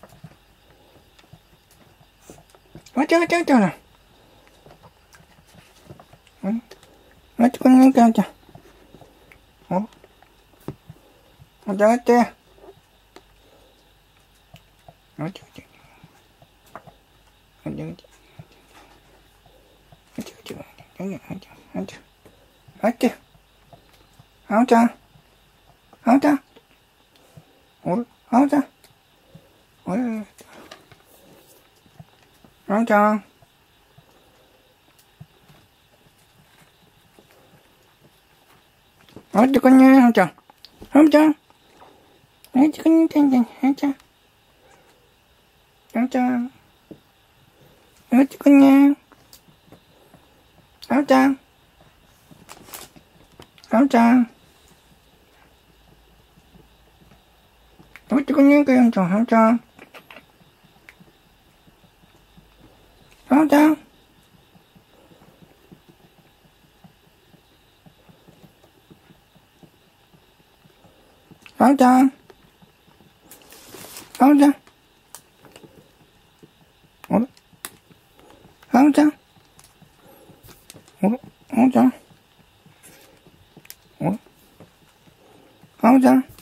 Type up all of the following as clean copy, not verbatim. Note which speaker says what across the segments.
Speaker 1: わちゃわちゃわちゃな。わちゃこれなんかわちゃ。おわちゃわちゃ。わちゃわちゃ。わちゃわちゃ。わちゃわちゃ。わちゃわちゃ。わちゃわちゃ。わちゃ。あおちゃん。あおちゃん。おるあおちゃん。おるあおちゃん。あおちゃんこんにゃあおちゃん。あおちゃん。あおちゃんこんにゃあおちゃん。あおちゃん。あおちゃんこんにゃあおちゃん。あおちゃん。あおちゃんこんにゃかよんちゃん。あおちゃん。あおちゃん。あおちゃん。あおちゃん。あれあおちゃん。あれあおちゃん。あれあおちゃん。あ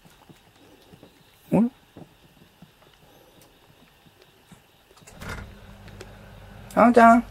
Speaker 1: れあおちゃん。